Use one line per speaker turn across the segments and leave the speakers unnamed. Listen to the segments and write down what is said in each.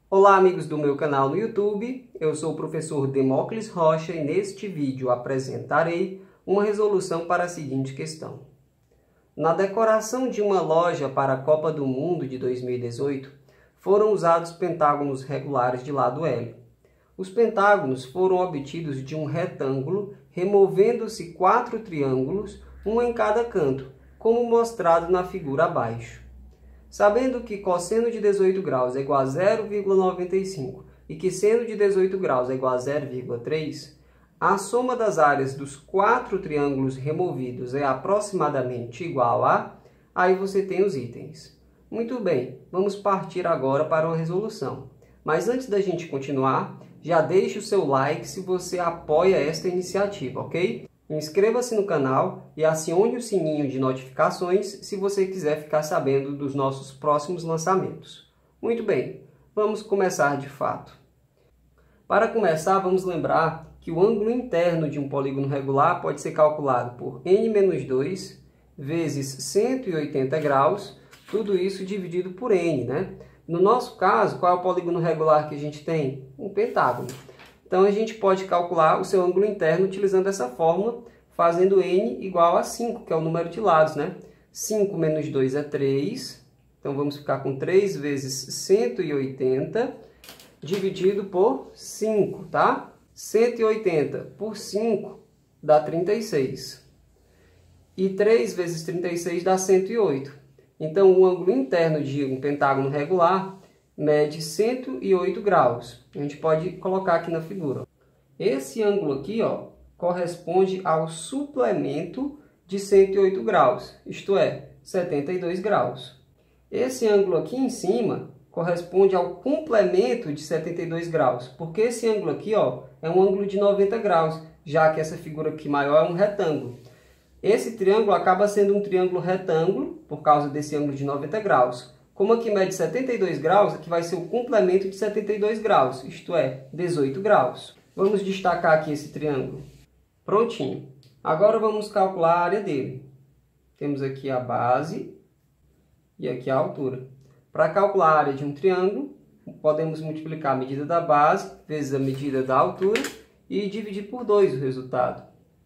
Olá, amigos do meu canal no YouTube, eu sou o professor Demócles Rocha e neste vídeo apresentarei uma resolução para a seguinte questão. Na decoração de uma loja para a Copa do Mundo de 2018, foram usados pentágonos regulares de lado L. Os pentágonos foram obtidos de um retângulo, removendo-se 4 triângulos, um em cada canto, como mostrado na figura abaixo. Sabendo que cosseno de 18 graus é igual a 0,95 e que seno de 18 graus é igual a 0,3, a soma das áreas dos 4 triângulos removidos é aproximadamente igual a... Aí você tem os itens. Muito bem, vamos partir agora para uma resolução. Mas antes da gente continuar, já deixe o seu like se você apoia esta iniciativa, ok? Inscreva-se no canal e acione o sininho de notificações se você quiser ficar sabendo dos nossos próximos lançamentos. Muito bem, vamos começar de fato. Para começar, vamos lembrar que o ângulo interno de um polígono regular pode ser calculado por n-2 vezes 180 graus, tudo isso dividido por n, né? No nosso caso, qual é o polígono regular que a gente tem? Um pentágono. Então, a gente pode calcular o seu ângulo interno utilizando essa fórmula, fazendo n igual a 5, que é o número de lados, né? 5 menos 2 é 3, então vamos ficar com 3 vezes 180, dividido por 5, tá? 180 por 5 dá 36. E 3 vezes 36 dá 108. Então, o ângulo interno de um pentágono regular mede 108 graus. A gente pode colocar aqui na figura. Esse ângulo aqui, ó, corresponde ao suplemento de 108 graus, isto é, 72 graus. Esse ângulo aqui em cima corresponde ao complemento de 72 graus, porque esse ângulo aqui, ó, é um ângulo de 90 graus, já que essa figura aqui maior é um retângulo. Esse triângulo acaba sendo um triângulo retângulo, por causa desse ângulo de 90 graus. Como aqui mede 72 graus, aqui vai ser o complemento de 72 graus, isto é, 18 graus. Vamos destacar aqui esse triângulo. Prontinho. Agora vamos calcular a área dele. Temos aqui a base e aqui a altura. Para calcular a área de um triângulo, podemos multiplicar a medida da base vezes a medida da altura e dividir por 2 o resultado.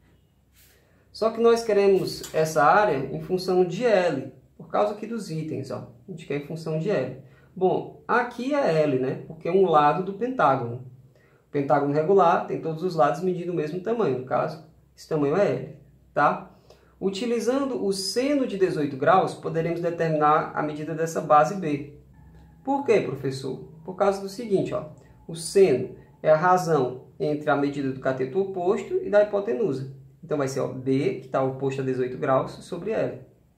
Só que nós queremos essa área em função de L, por causa aqui dos itens, ó. A gente quer em função de L. Bom, aqui é L, né? Porque é um lado do pentágono. O pentágono regular tem todos os lados medindo o mesmo tamanho. No caso, esse tamanho é L, tá? Utilizando o seno de 18 graus, poderemos determinar a medida dessa base B. Por quê, professor? Por causa do seguinte, ó. O seno é a razão entre a medida do cateto oposto e da hipotenusa. Então, vai ser, ó, B, que está oposto a 18 graus, sobre L.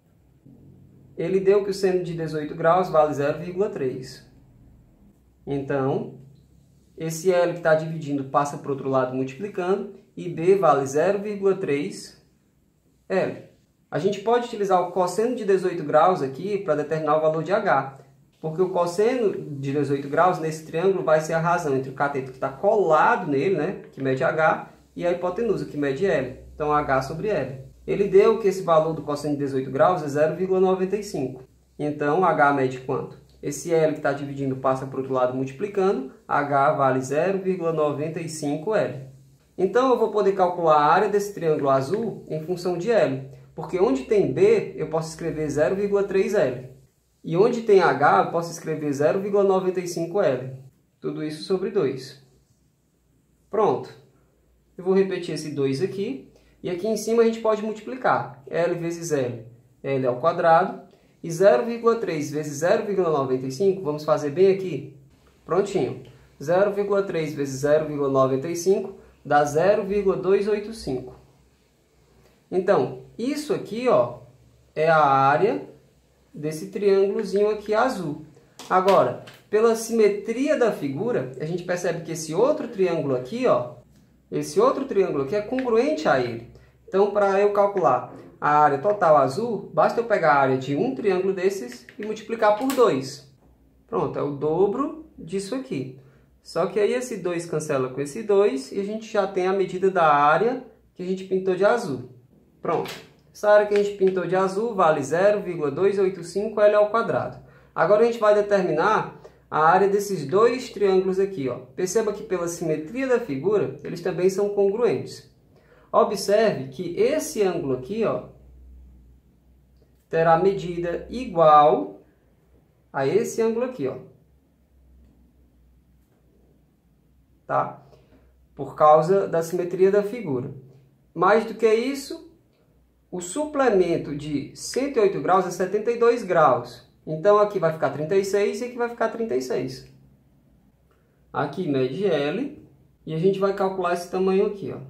Ele deu que o seno de 18 graus vale 0,3. Então, esse L que está dividindo passa para o outro lado multiplicando, e B vale 0,3 L. A gente pode utilizar o cosseno de 18 graus aqui para determinar o valor de H, porque o cosseno de 18 graus nesse triângulo vai ser a razão entre o cateto que está colado nele, né, que mede H, e a hipotenusa, que mede L. Então, H sobre L. Ele deu que esse valor do cosseno de 18 graus é 0,95. Então, H mede quanto? Esse L que está dividindo passa para o outro lado multiplicando. H vale 0,95 L. Então, eu vou poder calcular a área desse triângulo azul em função de L. Porque onde tem B, eu posso escrever 0,3 L. E onde tem H, eu posso escrever 0,95 L. Tudo isso sobre 2. Pronto. Eu vou repetir esse 2 aqui. E aqui em cima a gente pode multiplicar. L vezes L, L ao quadrado. E 0,3 vezes 0,95, vamos fazer bem aqui. Prontinho. 0,3 vezes 0,95 dá 0,285. Então, isso aqui, ó, é a área desse triângulozinho aqui azul. Agora, pela simetria da figura, a gente percebe que esse outro triângulo aqui, ó, esse outro triângulo aqui é congruente a ele. Então, para eu calcular a área total azul, basta eu pegar a área de um triângulo desses e multiplicar por 2. Pronto, é o dobro disso aqui. Só que aí esse 2 cancela com esse 2 e a gente já tem a medida da área que a gente pintou de azul. Pronto. Essa área que a gente pintou de azul vale 0,285 L ao quadrado. Agora a gente vai determinar a área desses dois triângulos aqui, ó. Perceba que pela simetria da figura, eles também são congruentes. Observe que esse ângulo aqui, ó, terá medida igual a esse ângulo aqui, ó. Tá? Por causa da simetria da figura. Mais do que isso, o suplemento de 108 graus é 72 graus. Então, aqui vai ficar 36 e aqui vai ficar 36. Aqui mede L e a gente vai calcular esse tamanho aqui, ó.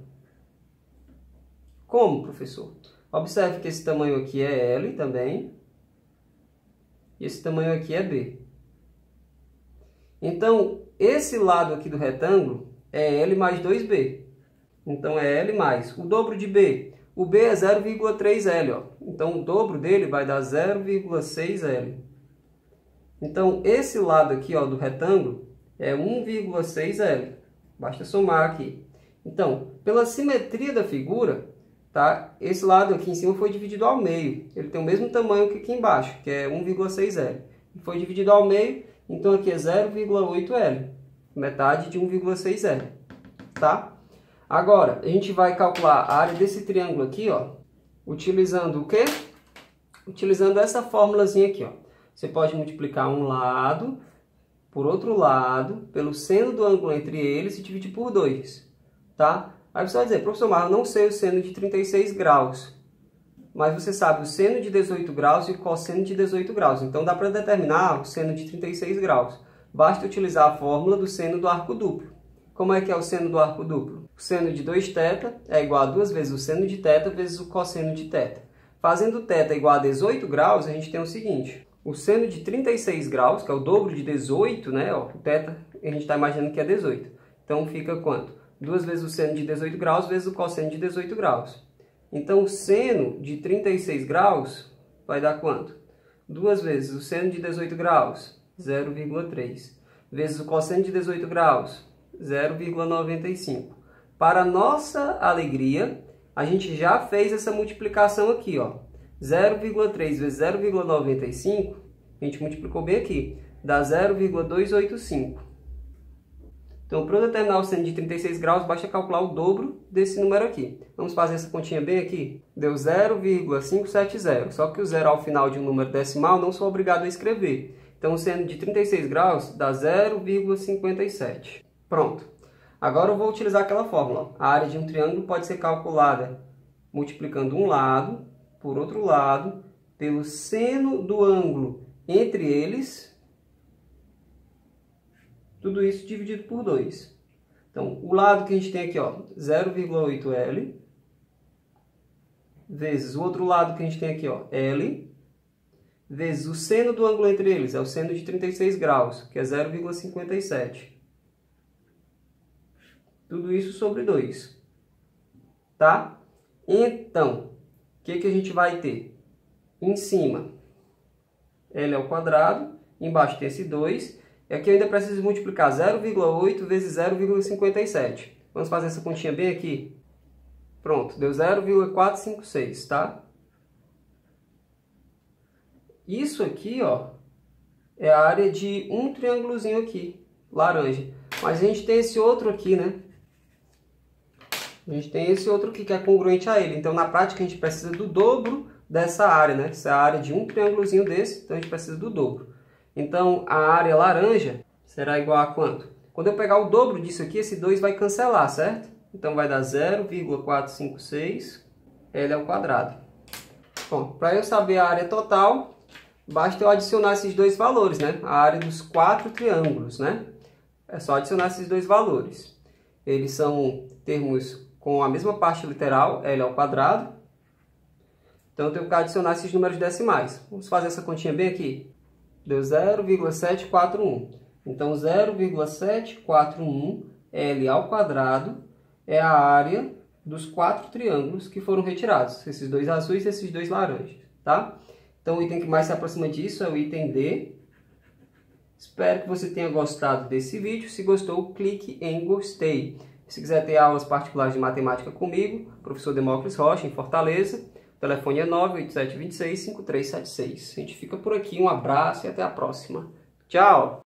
Como, professor? Observe que esse tamanho aqui é L também e esse tamanho aqui é B. Então, esse lado aqui do retângulo é L mais 2B. Então, é L mais o dobro de B. O B é 0,3L, ó. Então, o dobro dele vai dar 0,6L. Então, esse lado aqui, ó, do retângulo é 1,6L. Basta somar aqui. Então, pela simetria da figura, tá? Esse lado aqui em cima foi dividido ao meio. Ele tem o mesmo tamanho que aqui embaixo, que é 1,6L. Foi dividido ao meio, então aqui é 0,8L. Metade de 1,6L. Tá? Agora, a gente vai calcular a área desse triângulo aqui, ó, utilizando o quê? Utilizando essa formulazinha aqui, ó. Você pode multiplicar um lado por outro lado, pelo seno do ângulo entre eles e dividir por 2, tá? Aí você vai dizer, professor, mas eu não sei o seno de 36 graus. Mas você sabe o seno de 18 graus e o cosseno de 18 graus. Então, dá para determinar o seno de 36 graus. Basta utilizar a fórmula do seno do arco duplo. Como é que é o seno do arco duplo? O seno de 2θ é igual a 2 vezes o seno de θ vezes o cosseno de θ. Fazendo θ igual a 18 graus, a gente tem o seguinte. O seno de 36 graus, que é o dobro de 18, né? Ó, o θ a gente está imaginando que é 18. Então, fica quanto? 2 vezes o seno de 18 graus vezes o cosseno de 18 graus. Então, o seno de 36 graus vai dar quanto? 2 vezes o seno de 18 graus, 0,3. Vezes o cosseno de 18 graus, 0,95. Para nossa alegria, a gente já fez essa multiplicação aqui, ó. 0,3 vezes 0,95, a gente multiplicou bem aqui, dá 0,285. Então, para determinar o seno de 36 graus, basta calcular o dobro desse número aqui. Vamos fazer essa continha bem aqui? Deu 0,570. Só que o zero ao final de um número decimal não sou obrigado a escrever. Então, o seno de 36 graus dá 0,57. Pronto. Agora eu vou utilizar aquela fórmula. A área de um triângulo pode ser calculada multiplicando um lado por outro lado, pelo seno do ângulo entre eles, tudo isso dividido por 2. Então, o lado que a gente tem aqui, ó, 0,8L, vezes o outro lado que a gente tem aqui, ó, L, vezes o seno do ângulo entre eles, é o seno de 36 graus, que é 0,57. Tudo isso sobre 2. Tá? Então, o que a gente vai ter? Em cima, L ao quadrado, embaixo tem esse 2, e aqui eu ainda preciso multiplicar 0,8 vezes 0,57. Vamos fazer essa continha bem aqui? Pronto, deu 0,456, tá? Isso aqui, ó, é a área de um triângulozinho aqui, laranja. Mas a gente tem esse outro aqui, né? A gente tem esse outro aqui que é congruente a ele. Então, na prática, a gente precisa do dobro dessa área, né? Essa é a área de um triângulozinho desse, então a gente precisa do dobro. Então, a área laranja será igual a quanto? Quando eu pegar o dobro disso aqui, esse 2 vai cancelar, certo? Então, vai dar 0,456 L ao quadrado. Bom, para eu saber a área total, basta eu adicionar esses dois valores, né? A área dos 4 triângulos, né? É só adicionar esses dois valores. Eles são termos com a mesma parte literal, L ao quadrado. Então, eu tenho que adicionar esses números decimais. Vamos fazer essa continha bem aqui. Deu 0,741. Então, 0,741 L ao quadrado é a área dos 4 triângulos que foram retirados. Esses dois azuis e esses dois laranjas, tá? Então, o item que mais se aproxima disso é o item D. Espero que você tenha gostado desse vídeo. Se gostou, clique em gostei. Se quiser ter aulas particulares de matemática comigo, professor Demócles Rocha, em Fortaleza, o telefone é 98726-5376. A gente fica por aqui, um abraço e até a próxima. Tchau!